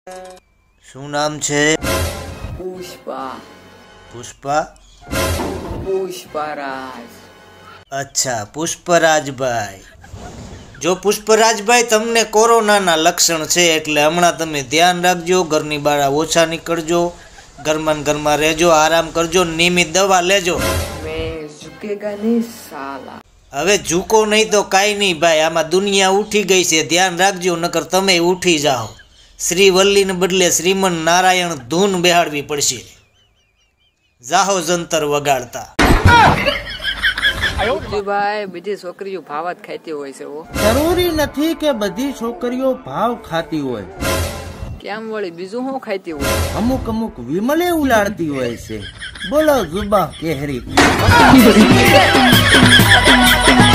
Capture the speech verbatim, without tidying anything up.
શું નામ છે? પુષ્પા. પુષ્પા? પુષ્પરાજ. અચ્છા, પુષ્પરાજભાઈ. જો પુષ્પરાજભાઈ તમને કોરોનાના લક્ષણ છે એટલે હમણાં તમે ધ્યાન રાખજો, ઘરની બહાર ઓછા નીકળજો, ઘરમાં ને ઘરમાં રહેજો, આરામ કરજો, નિયમિત દવા લેજો. મેં ઝુકેગા નહીં સાલા. હવે ઝૂકો નહીં તો કાંઈ નહીં ભાઈ, આમાં દુનિયા ઉઠી ગઈ છે, ધ્યાન રાખજો નકર તમે ઉઠી જાઓ. શ્રી વલ્લીને બદલે શ્રીમન નારાયણ ધૂન બેહાડવી પડશે. જાહો જંતર વગાડતા. ભાઈ બધી છોકરીઓ ભાવ જ ખાતી હોય છે. જરૂરી નથી કે બધી છોકરીઓ ભાવ ખાતી હોય. કેમ વળી બીજું શું ખાતી હોય? અમુક અમુક વિમલે ઉલાડતી હોય છે. બોલો જુબા કેહરી.